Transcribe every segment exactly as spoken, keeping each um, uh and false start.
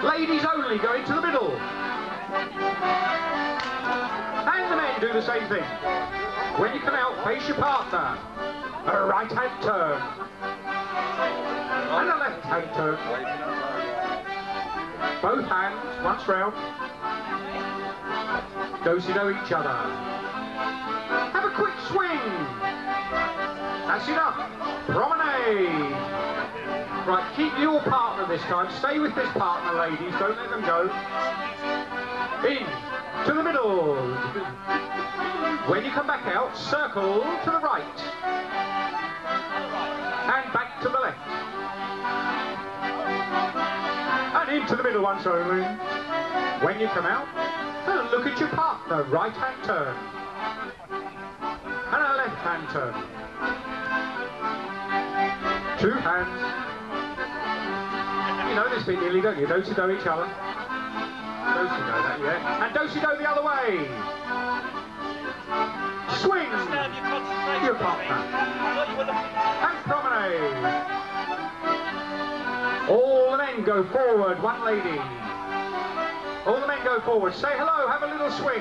Ladies only go into the middle. And the men do the same thing. When you come out, face your partner. A right hand turn. And a left hand turn. Both hands, once round. Do-si-do each other. Have a quick swing. That's enough. Promenade. Right, keep your partner this time. Stay with this partner, ladies. Don't let them go. In. To the middle. When you come back out, circle to the right. And back to the left. And into the middle once only. When you come out, and look at your partner. Right hand turn. And a left hand turn. Two hands. You know this bit nearly, don't you? Do-si-do each other. Do-si-do that, yeah. And do-si-do the other way. Swing. Your partner. And promenade. All the men go forward, one lady. All the men go forward. Say hello, have a little swing.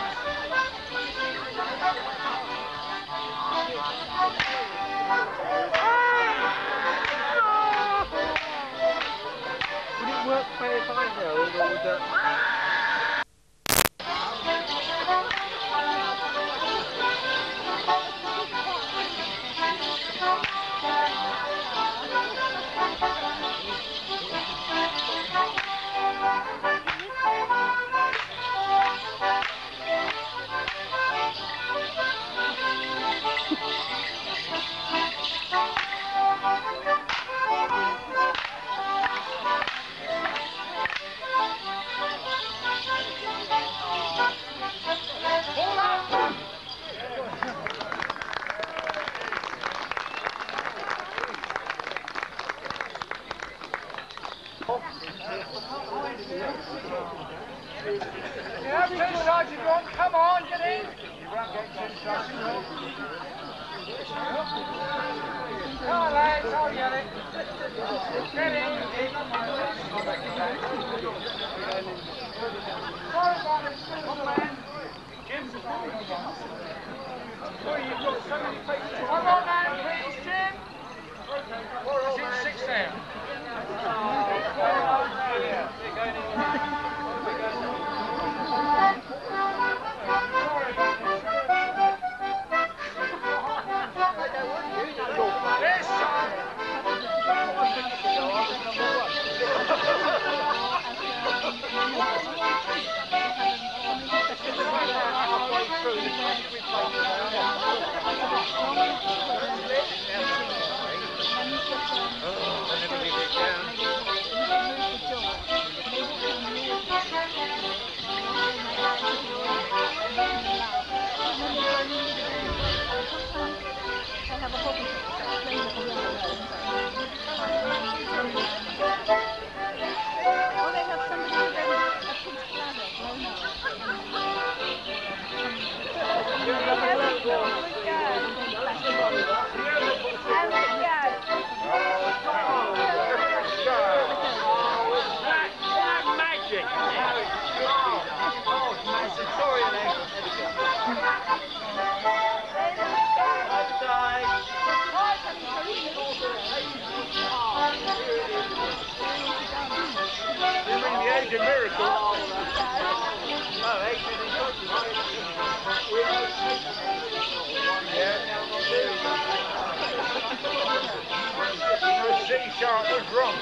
Would it work if I held, or would that... Yeah, ten sides you want. Come on, get in. You won't get ten sides you want. Come on, lads, I'll get it. Get in. Sorry about it, come on. Jim. Boy, you've got so many faces. Come on now, please, Jim. Is it six now? C-sharp was wrong.